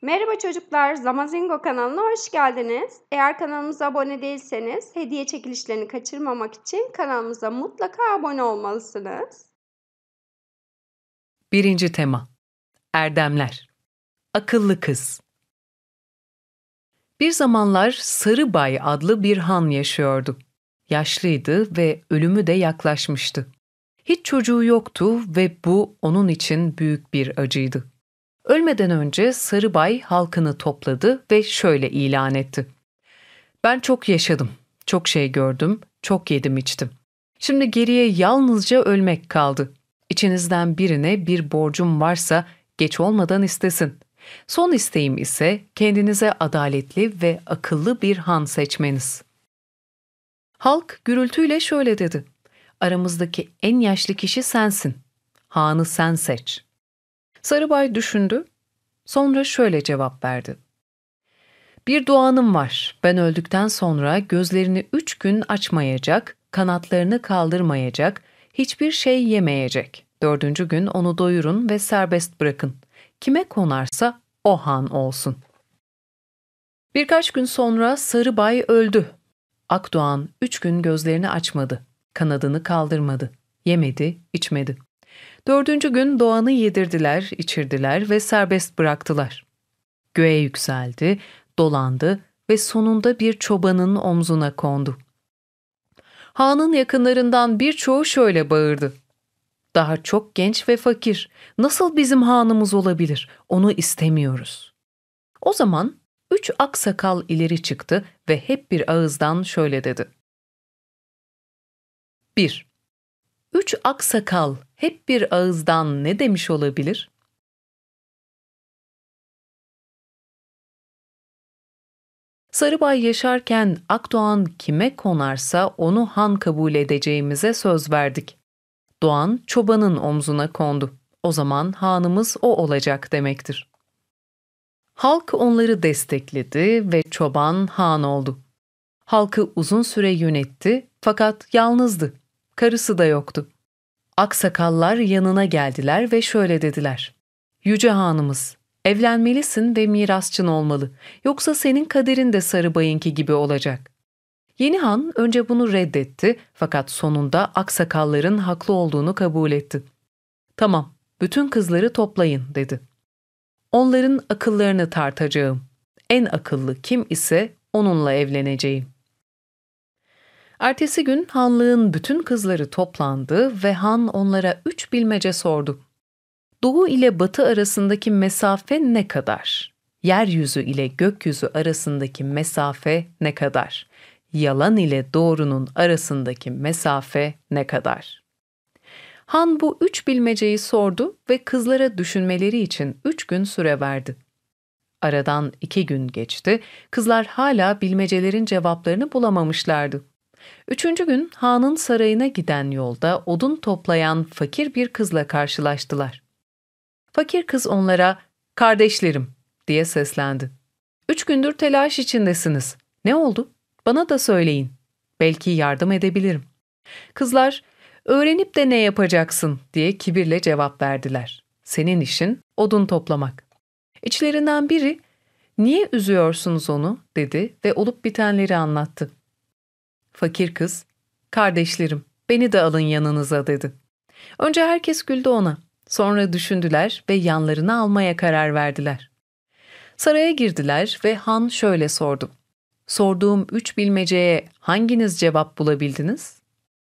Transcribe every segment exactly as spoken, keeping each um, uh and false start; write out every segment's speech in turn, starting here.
Merhaba çocuklar, Zamazingo kanalına hoş geldiniz. Eğer kanalımıza abone değilseniz, hediye çekilişlerini kaçırmamak için kanalımıza mutlaka abone olmalısınız. Birinci tema. Erdemler. Akıllı kız. Bir zamanlar Sarıbay adlı bir han yaşıyordu. Yaşlıydı ve ölümü de yaklaşmıştı. Hiç çocuğu yoktu ve bu onun için büyük bir acıydı. Ölmeden önce Sarıbay halkını topladı ve şöyle ilan etti. Ben çok yaşadım, çok şey gördüm, çok yedim içtim. Şimdi geriye yalnızca ölmek kaldı. İçinizden birine bir borcum varsa geç olmadan istesin. Son isteğim ise kendinize adaletli ve akıllı bir han seçmeniz. Halk gürültüyle şöyle dedi. Aramızdaki en yaşlı kişi sensin. Hanı sen seç. Sarıbay düşündü. Sonra şöyle cevap verdi. Bir duanım var. Ben öldükten sonra gözlerini üç gün açmayacak, kanatlarını kaldırmayacak, hiçbir şey yemeyecek. Dördüncü gün onu doyurun ve serbest bırakın. Kime konarsa o han olsun. Birkaç gün sonra Sarıbay öldü. Akdoğan üç gün gözlerini açmadı, kanadını kaldırmadı, yemedi, içmedi. Dördüncü gün doğanı yedirdiler, içirdiler ve serbest bıraktılar. Göğe yükseldi, dolandı ve sonunda bir çobanın omzuna kondu. Hanın yakınlarından birçoğu şöyle bağırdı. Daha çok genç ve fakir. Nasıl bizim hanımız olabilir? Onu istemiyoruz. O zaman üç aksakal ileri çıktı ve hep bir ağızdan şöyle dedi. bir. Üç aksakal hep bir ağızdan ne demiş olabilir? Sarıbay yaşarken Akdoğan kime konarsa onu han kabul edeceğimize söz verdik. Doğan çobanın omzuna kondu. O zaman hanımız o olacak demektir. Halk onları destekledi ve çoban han oldu. Halkı uzun süre yönetti fakat yalnızdı. Karısı da yoktu. Aksakallar yanına geldiler ve şöyle dediler. Yüce hanımız, evlenmelisin ve mirasçın olmalı. Yoksa senin kaderin de Sarıbay'ınki gibi olacak. Yeni han önce bunu reddetti fakat sonunda aksakalların haklı olduğunu kabul etti. Tamam, bütün kızları toplayın dedi. Onların akıllarını tartacağım. En akıllı kim ise onunla evleneceğim. Ertesi gün hanlığın bütün kızları toplandı ve han onlara üç bilmece sordu. Doğu ile batı arasındaki mesafe ne kadar? Yeryüzü ile gökyüzü arasındaki mesafe ne kadar? Yalan ile doğrunun arasındaki mesafe ne kadar? Han bu üç bilmeceyi sordu ve kızlara düşünmeleri için üç gün süre verdi. Aradan iki gün geçti, kızlar hala bilmecelerin cevaplarını bulamamışlardı. Üçüncü gün hanın sarayına giden yolda odun toplayan fakir bir kızla karşılaştılar. Fakir kız onlara, "Kardeşlerim," diye seslendi. "Üç gündür telaş içindesiniz. Ne oldu? Bana da söyleyin. Belki yardım edebilirim." Kızlar, "Öğrenip de ne yapacaksın?" diye kibirle cevap verdiler. "Senin işin odun toplamak." İçlerinden biri, "Niye üzüyorsunuz onu?" dedi ve olup bitenleri anlattı. Fakir kız, "Kardeşlerim, beni de alın yanınıza," dedi. Önce herkes güldü ona. Sonra düşündüler ve yanlarına almaya karar verdiler. Saraya girdiler ve han şöyle sordu. "Sorduğum üç bilmeceye hanginiz cevap bulabildiniz?"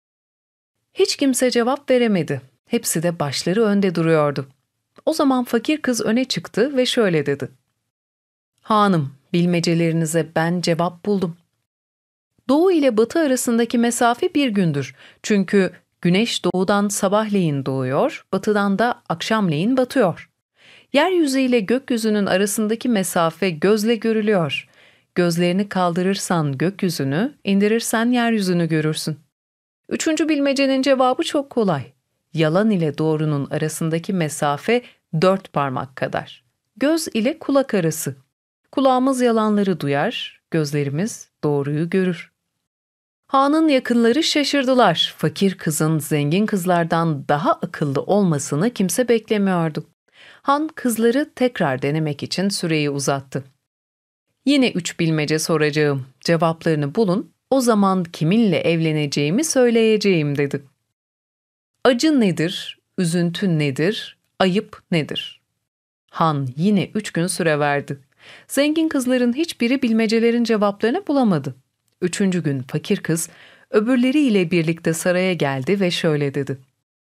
Hiç kimse cevap veremedi. Hepsi de başları önde duruyordu. O zaman fakir kız öne çıktı ve şöyle dedi. "Hanım, bilmecelerinize ben cevap buldum. Doğu ile batı arasındaki mesafe bir gündür. Çünkü güneş doğudan sabahleyin doğuyor, batıdan da akşamleyin batıyor. Yeryüzü ile gökyüzünün arasındaki mesafe gözle görülüyor. Gözlerini kaldırırsan gökyüzünü, indirirsen yeryüzünü görürsün. Üçüncü bilmecenin cevabı çok kolay. Yalan ile doğrunun arasındaki mesafe dört parmak kadar. Göz ile kulak arası. Kulağımız yalanları duyar, gözlerimiz doğruyu görür." Hanın yakınları şaşırdılar. Fakir kızın zengin kızlardan daha akıllı olmasını kimse beklemiyordu. Han kızları tekrar denemek için süreyi uzattı. Yine üç bilmece soracağım. Cevaplarını bulun. O zaman kiminle evleneceğimi söyleyeceğim dedi. Acı nedir? Üzüntü nedir? Ayıp nedir? Han yine üç gün süre verdi. Zengin kızların hiçbiri bilmecelerin cevaplarını bulamadı. Üçüncü gün fakir kız öbürleriyle birlikte saraya geldi ve şöyle dedi.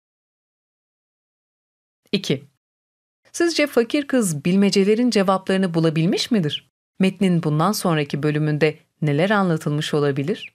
iki. Sizce fakir kız bilmecelerin cevaplarını bulabilmiş midir? Metnin bundan sonraki bölümünde neler anlatılmış olabilir?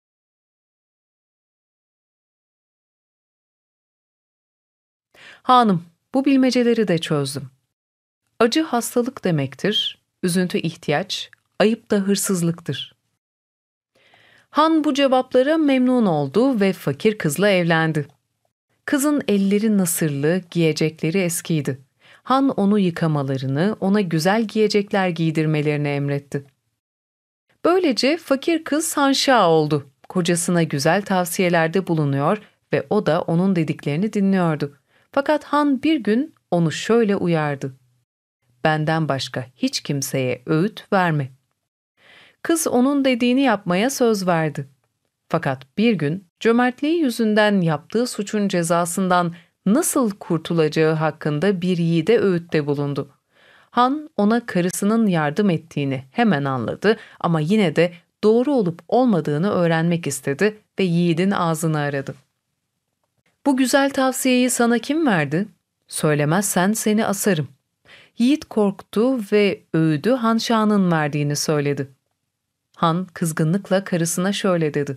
Hanım, bu bilmeceleri de çözdüm. Acı hastalık demektir, üzüntü ihtiyaç, ayıp da hırsızlıktır. Han bu cevaplara memnun oldu ve fakir kızla evlendi. Kızın elleri nasırlı, giyecekleri eskiydi. Han onu yıkamalarını, ona güzel giyecekler giydirmelerini emretti. Böylece fakir kız hanşa oldu. Kocasına güzel tavsiyelerde bulunuyor ve o da onun dediklerini dinliyordu. Fakat Han bir gün onu şöyle uyardı. Benden başka hiç kimseye öğüt verme. Kız onun dediğini yapmaya söz verdi. Fakat bir gün cömertliği yüzünden yaptığı suçun cezasından nasıl kurtulacağı hakkında bir yiğide öğütte bulundu. Han ona karısının yardım ettiğini hemen anladı ama yine de doğru olup olmadığını öğrenmek istedi ve yiğidin ağzını aradı. Bu güzel tavsiyeyi sana kim verdi? Söylemezsen seni asarım. Yiğit korktu ve öğüdü Hanşa'nın verdiğini söyledi. Han kızgınlıkla karısına şöyle dedi.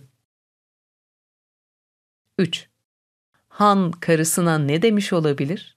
üç. Han karısına ne demiş olabilir?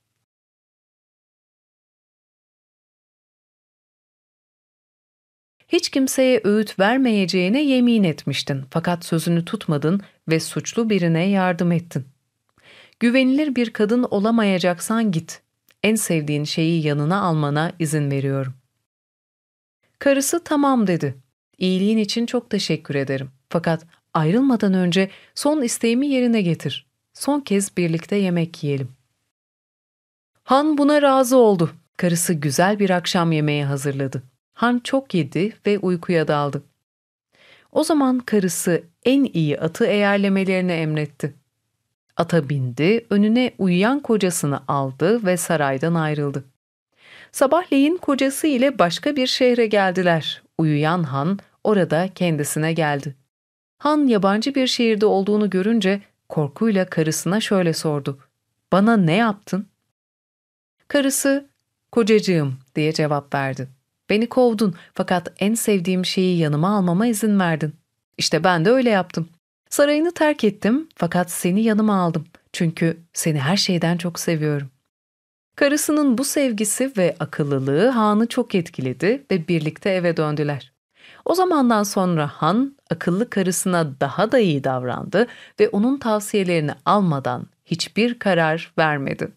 Hiç kimseye öğüt vermeyeceğine yemin etmiştin fakat sözünü tutmadın ve suçlu birine yardım ettin. Güvenilir bir kadın olamayacaksan git. En sevdiğin şeyi yanına almana izin veriyorum. Karısı tamam dedi. İyiliğin için çok teşekkür ederim. Fakat ayrılmadan önce son isteğimi yerine getir. Son kez birlikte yemek yiyelim. Han buna razı oldu. Karısı güzel bir akşam yemeği hazırladı. Han çok yedi ve uykuya daldı. O zaman karısı en iyi atı eğerlemelerini emretti. Ata bindi, önüne uyuyan kocasını aldı ve saraydan ayrıldı. Sabahleyin kocası ile başka bir şehre geldiler. Uyuyan Han orada kendisine geldi. Han yabancı bir şehirde olduğunu görünce korkuyla karısına şöyle sordu. Bana ne yaptın? Karısı, kocacığım diye cevap verdi. Beni kovdun fakat en sevdiğim şeyi yanıma almama izin verdin. İşte ben de öyle yaptım. Sarayını terk ettim fakat seni yanıma aldım. Çünkü seni her şeyden çok seviyorum. Karısının bu sevgisi ve akıllılığı Han'ı çok etkiledi ve birlikte eve döndüler. O zamandan sonra Han, akıllı karısına daha da iyi davrandı ve onun tavsiyelerini almadan hiçbir karar vermedi.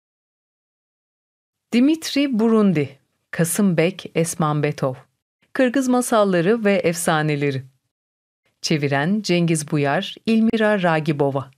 Dimitri Burundi, Kasımbek Esmambetov, Kırgız Masalları ve Efsaneleri. Çeviren Cengiz Buyar, İlmira Ragibova.